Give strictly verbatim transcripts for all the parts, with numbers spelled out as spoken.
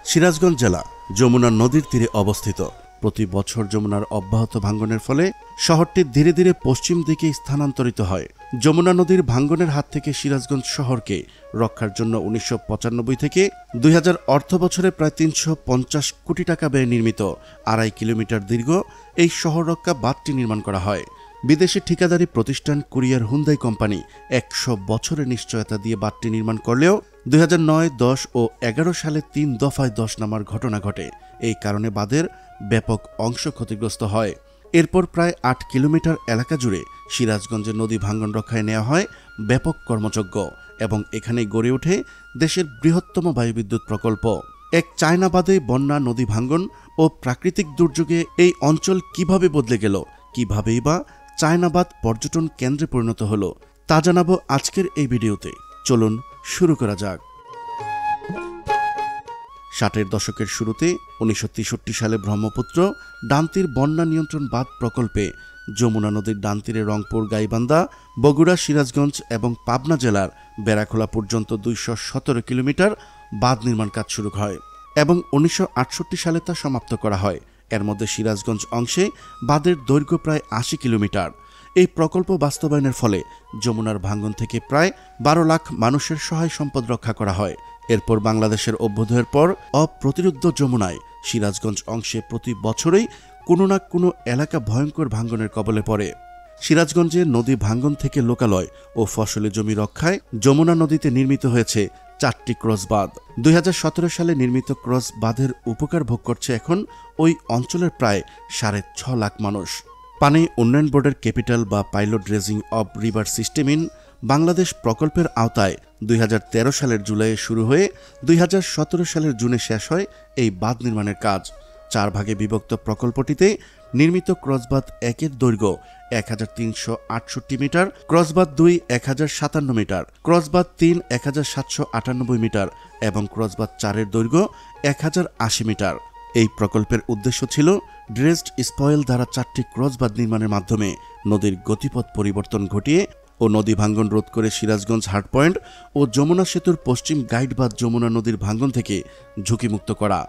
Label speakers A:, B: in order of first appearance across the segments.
A: সিরাজগঞ্জ জেলা যমুনা নদীর তীরে অবস্থিত। প্রতি বছর যমুনার অব্যাহত ভাঙ্গনের ফলে শহরটি ধীরে ধীরে পশ্চিম দিকে স্থানান্তরিত হয়। যমুনা নদীর ভাঙ্গনের হাত থেকে সিরাজগঞ্জ শহরকে রক্ষার জন্য উনিশশো পঁচানব্বই থেকে দুই হাজার অর্থ বছরে প্রায় তিনশো পঞ্চাশ কোটি টাকা ব্যয়ে নির্মিত আড়াই কিলোমিটার দীর্ঘ এই শহর রক্ষা বাঁধটি নির্মাণ করা হয়। বিদেশি ঠিকাদারি প্রতিষ্ঠান কুরিয়ার হুন্দাই কোম্পানি একশো বছরের নিশ্চয়তা দিয়ে বাঁধটি নির্মাণ করলেও দুই হাজার নয় দশ ও এগারো সালে তিন দফায় দশ নামার ঘটনা ঘটে। এই কারণে বাঁধের ব্যাপক অংশ ক্ষতিগ্রস্ত হয়। এরপর প্রায় আট কিলোমিটার এলাকা জুড়ে সিরাজগঞ্জের নদী ভাঙ্গন রক্ষায় নেওয়া হয় ব্যাপক কর্মযজ্ঞ এবং এখানেই গড়ে ওঠে দেশের বৃহত্তম বায়ুবিদ্যুৎ প্রকল্প। এক চায়না বাঁধে বন্যা, নদী ভাঙ্গন ও প্রাকৃতিক দুর্যোগে এই অঞ্চল কিভাবে বদলে গেল, কিভাবেই বা চায়নাবাদ পর্যটন কেন্দ্রে পরিণত হলো, তা জানাবো আজকের এই ভিডিওতে। চলুন শুরু করা যাক। ষাটের দশকের শুরুতে উনিশশো তেষট্টি সালে ব্রহ্মপুত্র ডানতীর বন্যা নিয়ন্ত্রণ বাঁধ প্রকল্পে যমুনা নদীর ডানতীরে রংপুর, গাইবান্ধা, বগুড়া, সিরাজগঞ্জ এবং পাবনা জেলার বেড়াখোলা পর্যন্ত দুইশো সতেরো কিলোমিটার বাঁধ নির্মাণ কাজ শুরু হয় এবং উনিশশো আটষট্টি সালে তা সমাপ্ত করা হয়। এর মধ্যে সিরাজগঞ্জ অংশে বাঁধের দৈর্ঘ্য প্রায় আশি কিলোমিটার। এই প্রকল্প বাস্তবায়নের ফলে যমুনার ভাঙ্গন থেকে প্রায় বারো লাখ মানুষের সহায় সম্পদ রক্ষা করা হয়। এরপর বাংলাদেশের অভ্যুদয়ের পর অপ্রতিরোধ্য যমুনায় সিরাজগঞ্জ অংশে প্রতি বছরেই কোনো না কোনো এলাকা ভয়ঙ্কর ভাঙ্গনের কবলে পড়ে। সিরাজগঞ্জে নদী ভাঙ্গন থেকে লোকালয় ও ফসলি জমি রক্ষায় যমুনা নদীতে নির্মিত হয়েছে চারটি ক্রস বাঁধ। দুই হাজার সতেরো সালে নির্মিত ক্রস বাঁধের উপকার ভোগ করছে এখন ওই অঞ্চলের প্রায় সাড়ে ছ লাখ মানুষ। পানি উন্নয়ন বোর্ডের ক্যাপিটাল বা pilot dredging of river system in Bangladesh প্রকল্পের আওতায় দুই হাজার তেরো সালের জুলাইয়ে শুরু হয়ে দুই হাজার সতেরো সালের জুনে শেষ হয় এই বাঁধ নির্মাণের কাজ। চার ভাগে বিভক্ত প্রকল্পটিতে নির্মিত ক্রসবাঁধ একের দৈর্ঘ্য এক হাজার তিনশো আটষট্টি মিটার, ক্রসবাঁধ দুই এক হাজার সাতান্ন মিটার, ক্রসবাঁধ তিন এক হাজার সাতশো আটানব্বই মিটার এবং ক্রসবাঁধ চারের দৈর্ঘ্য এক হাজার আশি মিটার। এই প্রকল্পের উদ্দেশ্য ছিল ড্রেজড স্পয়েল দ্বারা চারটি ক্রসবাঁধ নির্মাণের মাধ্যমে নদীর গতিপথ পরিবর্তন ঘটিয়ে ও নদী ভাঙ্গন রোধ করে সিরাজগঞ্জ হার্ট পয়েন্ট ও যমুনা সেতুর পশ্চিম গাইড বাঁধ যমুনা নদীর ভাঙ্গন থেকে ঝুঁকিমুক্ত করা।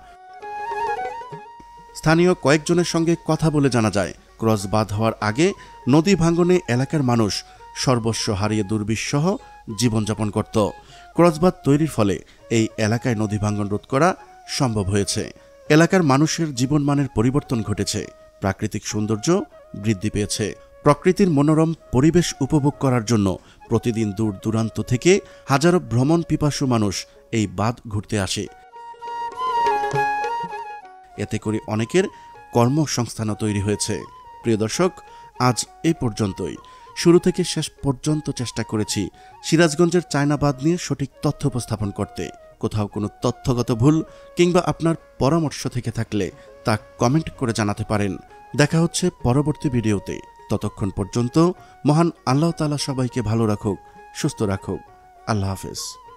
A: স্থানীয় কয়েকজনের সঙ্গে কথা বলে জানা যায়, ক্রস বাঁধ হওয়ার আগে নদী ভাঙ্গনে এলাকার মানুষ সর্বস্ব হারিয়ে দুর্বিষহ জীবনযাপন করত। ক্রসবাঁধ তৈরির ফলে এই এলাকায় নদী ভাঙ্গন রোধ করা সম্ভব হয়েছে। এলাকার মানুষের জীবনমানের পরিবর্তন ঘটেছে, প্রাকৃতিক সৌন্দর্য বৃদ্ধি পেয়েছে। প্রকৃতির মনোরম পরিবেশ উপভোগ করার জন্য প্রতিদিন দূর দূরান্ত থেকে হাজারো ভ্রমণ পিপাসু মানুষ এই বাঁধ ঘুরতে আসে। এতে করে অনেকের কর্মসংস্থানও তৈরি হয়েছে। প্রিয় দর্শক, আজ এই পর্যন্তই। শুরু থেকে শেষ পর্যন্ত চেষ্টা করেছি সিরাজগঞ্জের চায়নাবাদ নিয়ে সঠিক তথ্য উপস্থাপন করতে। কোথাও কোনো তথ্যগত ভুল কিংবা আপনার পরামর্শ থেকে থাকলে তা কমেন্ট করে জানাতে পারেন। দেখা হচ্ছে পরবর্তী ভিডিওতে। ততক্ষণ পর্যন্ত মহান আল্লাহ তাআলা সবাইকে ভালো রাখুক, সুস্থ রাখুক। আল্লাহ হাফেজ।